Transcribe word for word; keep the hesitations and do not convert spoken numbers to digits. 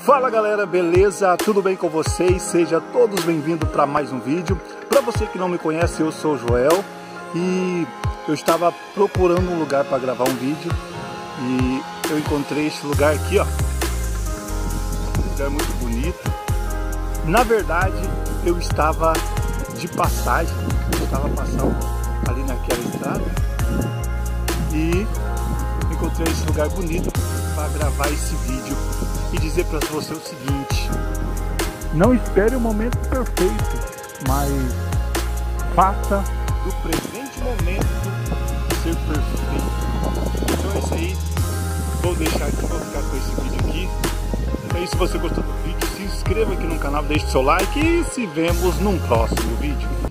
Fala galera, beleza? Tudo bem com vocês? Sejam todos bem-vindos para mais um vídeo. Para você que não me conhece, eu sou o Joel e eu estava procurando um lugar para gravar um vídeo e eu encontrei esse lugar aqui, ó. Um lugar muito bonito. Na verdade, eu estava de passagem, eu estava passando ali naquela estrada e encontrei esse lugar bonito para gravar esse vídeo e dizer para você o seguinte: não espere o momento perfeito, mas faça do presente momento ser perfeito. Então é isso aí, vou deixar aqui, vou ficar com esse vídeo aqui. Então, se você gostou do vídeo, se inscreva aqui no canal, deixe seu like e se vemos num próximo vídeo.